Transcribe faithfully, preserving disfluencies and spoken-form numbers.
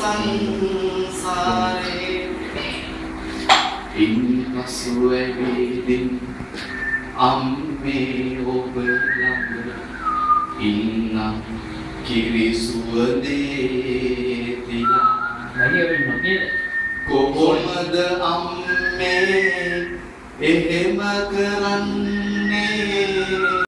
සංසාරේ ඉන්පසු ඇවිදින් අම්මේ ඔබ ළඟ ඉන්නම් කිරි සුවඳේ තිලා කොහොමද අම්මේ එහෙම කරන්නේ